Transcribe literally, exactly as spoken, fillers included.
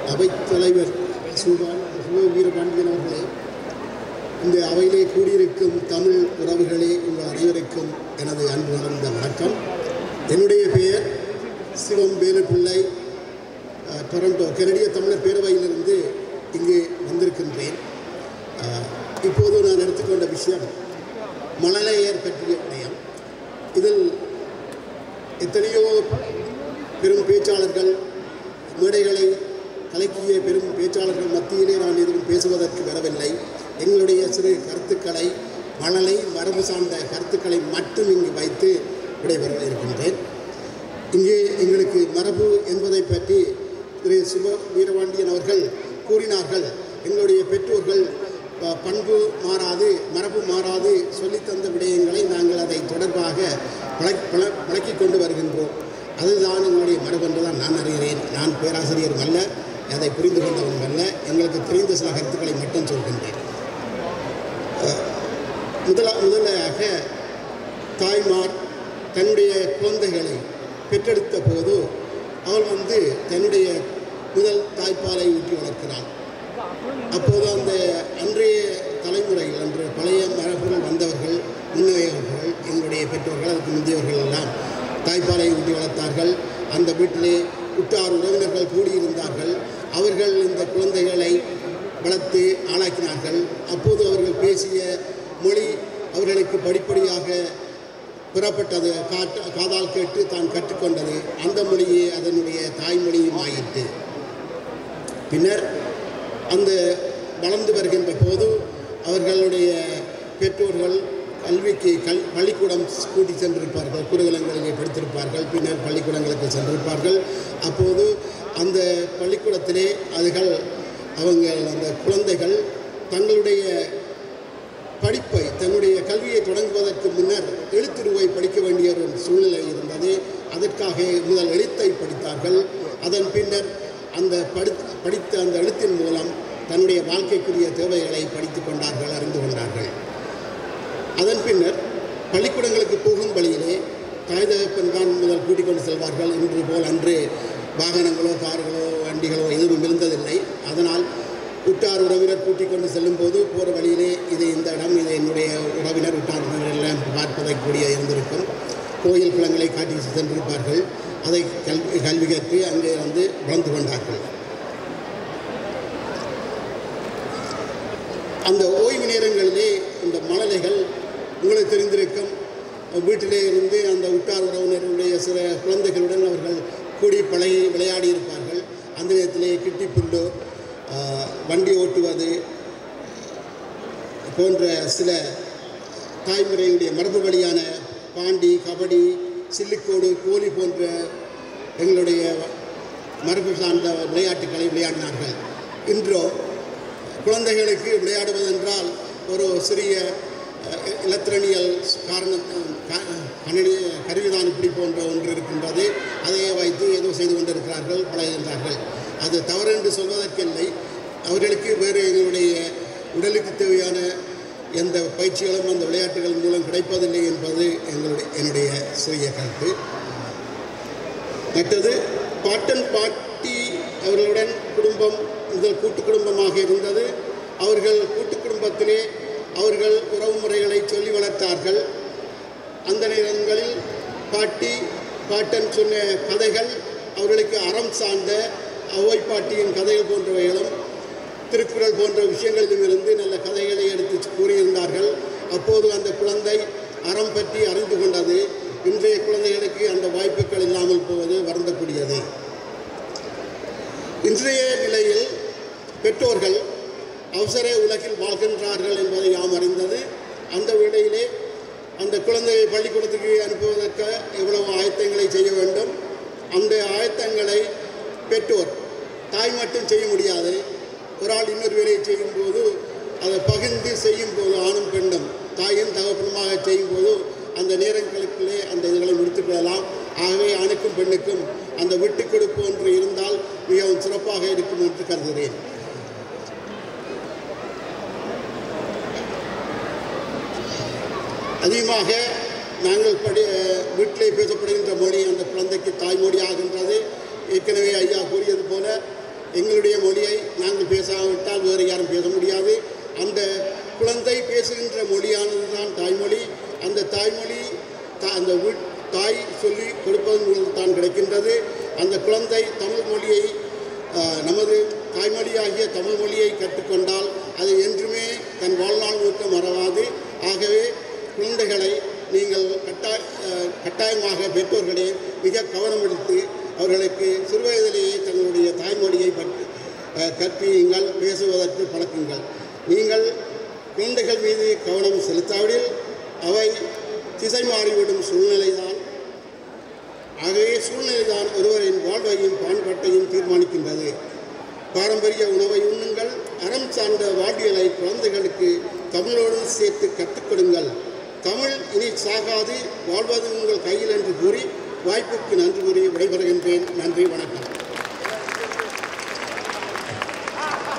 அவைத் தலைவர் சுபான் சுப வீரபாண்டியன் அவர்களே, இந்த அவையிலே கூடியிருக்கும் தமிழ் உறவுகளே, உங்கள் அனைவருக்கும் எனது அன்பு கலந்த வணக்கம். என்னுடைய பெயர் சிவம் வேலுப்பிள்ளை. டொரண்டோ கனடிய தமிழர் பேரவையிலிருந்து இங்கே வந்திருக்கின்றேன். இப்போது நான் எடுத்துக்கொண்ட விஷயம் மழலையர் பற்றிய விடயம். இதில் எத்தனையோ பெரும் பேச்சாளர்கள், மேடைகளை கலக்கிய பெரும் பேச்சாளர்கள் மத்தியிலே நான் எதுவும் பேசுவதற்கு வரவில்லை. எங்களுடைய சிறு கருத்துக்களை, மழலை மரபு சார்ந்த கருத்துக்களை மட்டும் இங்கு வைத்து விடைபெற இருக்கின்றேன். இங்கே எங்களுக்கு மரபு என்பதை பற்றி திரு சுப வீரபாண்டியன் அவர்கள் கூறினார்கள். எங்களுடைய பெற்றோர்கள் பண்பு மாறாது, மரபு மாறாது சொல்லித்தந்த விடயங்களை நாங்கள் அதை தொடர்பாக பழ பழக்கிக் கொண்டு வருகின்றோம். அதுதான் எங்களுடைய மரபு என்று தான் நான் அறிகிறேன். நான் பேராசிரியரும் அல்ல, அதை புரிந்து கொண்டவரும் அல்ல. எங்களுக்கு தெரிந்த சில கருத்துக்களை மட்டும் சொல்கின்றேன். முதலா முதலாக தாய்மார் தன்னுடைய குழந்தைகளை பெற்றெடுத்த போது அவள் வந்து தன்னுடைய முதல் தாய்ப்பாலை ஊட்டி வளர்க்கிறாள். அப்போது அந்த அன்றைய தலைமுறையில், அன்று பழைய மரபுகள் வந்தவர்கள், முன்னையவர்கள், எங்களுடைய பெற்றோர்கள், அதுக்கு முந்தையவர்கள் எல்லாம் தாய்ப்பாலை ஊட்டி வளர்த்தார்கள். அந்த வீட்டிலே உற்றார் உறவினர்கள் கூடியிருந்தார்கள். அவர்கள் இந்த குழந்தைகளை வளர்த்து ஆளாக்கினார்கள். அப்போது அவர்கள் பேசிய மொழி அவர்களுக்கு படிப்படியாக பெறப்பட்டது. காட்டு காதால் கேட்டு தான் கற்றுக்கொண்டது. அந்த மொழியே அதனுடைய தாய்மொழியும் ஆயிற்று. பின்னர் அந்த வளர்ந்து வருகின்ற போது அவர்களுடைய பெற்றோர்கள் கல்விக்கு கல் பள்ளிக்கூடம் கூட்டி சென்றிருப்பார்கள். குருகுலங்களிலே படித்திருப்பார்கள். பின்னர் பள்ளிக்கூடங்களுக்கு சென்றிருப்பார்கள். அப்போது அந்த பள்ளிக்கூடத்திலே அதுகள் அவங்க அந்த குழந்தைகள் தங்களுடைய படிப்பை, தன்னுடைய கல்வியை தொடங்குவதற்கு முன்னர் எழுத்துருவை படிக்க வேண்டிய ஒரு சூழ்நிலை இருந்தது. அதற்காக முதல் எழுத்தை படித்தார்கள். அதன் பின்னர் அந்த படி படித்த அந்த எழுத்தின் மூலம் தன்னுடைய வாழ்க்கைக்குரிய தேவைகளை படித்து கொண்டார்கள், அறிந்து கொண்டார்கள். அதன் பின்னர் பள்ளிக்கூடங்களுக்கு போகும் வழியிலே தாய் தகப்பன் தான் முதல் கூட்டிக் கொண்டு செல்வார்கள். இன்று போல் அன்று வாகனங்களோ கார்களோ வண்டிகளோ எதுவும் இருந்ததில்லை. அதனால் உற்றார் உறவினர் கூட்டிக் கொண்டு செல்லும் போது போகிற வழியிலே இது இந்த இடம், இது என்னுடைய உறவினர், உற்றார் உறவினர் எல்லாம் பார்ப்பதற்கூடிய இருந்திருக்கும். கோயில் குளங்களை காட்டி சென்றிருப்பார்கள். அதை கல்வி கல்வி கற்று அங்கே வந்து வளர்ந்து கொண்டார்கள். அந்த ஓய்வு நேரங்களிலே இந்த மழலைகள் உங்களுக்கு தெரிந்திருக்கும், வீட்டிலே இருந்து அந்த உற்றார் உறவினருடைய சில குழந்தைகளுடன் அவர்கள் கூடி பழகி விளையாடி இருப்பார்கள். அந்த நேரத்திலே கிட்டி புல்லு, வண்டி ஓட்டுவது போன்ற சில தாய்முறையுடைய மரபு வழியான பாண்டி, கபடி, சில்லிக்கோடு, கோலி போன்ற எங்களுடைய மரபு சார்ந்த விளையாட்டுக்களை விளையாடினார்கள். இன்றோ குழந்தைகளுக்கு விளையாடுவதென்றால் ஒரு சிறிய இலத்திரனியல் காரணம் கணினி கருவிதான் இப்படி போன்ற ஒன்று இருக்கின்றது. அதையே வைத்து ஏதோ செய்து கொண்டிருக்கிறார்கள், பழகுகின்றார்கள். அது தவறு என்று சொல்வதற்கில்லை. அவர்களுக்கு வேறு எங்களுடைய உடலுக்கு தேவையான எந்த பயிற்சிகளும் அந்த விளையாட்டுகள் மூலம் கிடைப்பதில்லை என்பது எங்களுடைய என்னுடைய சிறிய கருத்து. மற்றது பாட்டன் பாட்டி அவர்களுடன் குடும்பம் முதல் கூட்டு குடும்பமாக இருந்தது. அவர்கள் கூட்டு குடும்பத்திலே அவர்கள் உறவு முறைகளை சொல்லி வளர்த்தார்கள். அந்த நேரங்களில் பாட்டி பாட்டன் சொன்ன கதைகள் அவர்களுக்கு அறம் சார்ந்த அவ்வை பாட்டியின் கதைகள் போன்றவைகளும் திருக்குறள் போன்ற விஷயங்களிலும் இருந்து நல்ல கதைகளை எடுத்து கூறியிருந்தார்கள். அப்போது அந்த குழந்தை அறம் பற்றி அறிந்து கொண்டது. இன்றைய குழந்தைகளுக்கு அந்த வாய்ப்புகள் இல்லாமல் போவது வருந்தக்கூடியது. இன்றைய நிலையில் பெற்றோர்கள் அவசர உலகில் வாழ்கின்றார்கள் என்பதை யாம் அறிந்தது. அந்த வேளையிலே அந்த குழந்தையை பள்ளிக்கூடத்துக்கு அனுப்புவதற்கு எவ்வளவு ஆயத்தங்களை செய்ய வேண்டும். அந்த ஆயத்தங்களை பெற்றோர் தாய் மட்டும் செய்ய முடியாது. ஒரு ஆள் இன்னொரு வேலையை செய்யும்போது அதை பகிர்ந்து செய்யும் போது ஆணும் பெண்ணும் தாயும் தகப்பனுமாக செய்யும்போது அந்த நேரங்களுக்குள்ளே அந்த இதுகளை முடித்துக்கொள்ளலாம். ஆகவே ஆணுக்கும் பெண்ணுக்கும் அந்த விட்டு கொடுப்பு ஒன்று இருந்தால் மிகவும் சிறப்பாக இருக்கும் என்று கருதுகிறேன். அதிகமாக நாங்கள் படி வீட்டிலே பேசப்படுகின்ற மொழி அந்த குழந்தைக்கு தாய்மொழி ஆகின்றது. ஏற்கனவே ஐயா கூறியது போல எங்களுடைய மொழியை நாங்கள் பேசாவிட்டால் வேறு யாரும் பேச முடியாது. அந்த குழந்தை பேசுகின்ற மொழியானது தான் தாய்மொழி. அந்த தாய்மொழி அந்த தாய் சொல்லி கொடுப்பதன் மூலம் தான் கிடைக்கின்றது. அந்த குழந்தை தமிழ் மொழியை நமது தாய்மொழியாகிய தமிழ் மொழியை கற்றுக்கொண்டால் அது என்றுமே தன் வாழ்நாள் முழுக்க மறவாது. ஆகவே குழந்தைகளை நீங்கள் கட்டாய கட்டாயமாக பெற்றோர்களே மிக கவனம் எடுத்து அவர்களுக்கு சிறுவயதிலேயே தங்களுடைய தாய்மொழியை பற்றி கற்பியுங்கள், பேசுவதற்கு பழக்குங்கள். நீங்கள் குழந்தைகள் மீது கவனம் செலுத்தாவிடில் அவை திசை மாறிவிடும் சூழ்நிலைதான். ஆகவே சூழ்நிலைதான் ஒருவரின் வாழ்வையும் பாண்பாட்டையும் தீர்மானிக்கின்றது. பாரம்பரிய உணவை உண்ணுங்கள், அறம் சார்ந்த வாழ்வியலை குழந்தைகளுக்கு தமிழோடு சேர்த்து கற்றுக் கொடுங்கள். தமிழ் இனி சாகாது, வாழ்வது உங்கள் கையில் என்று கூறி வாய்ப்புக்கு நன்றி கூறி விடைபெறுகின்றேன். நன்றி, வணக்கம்.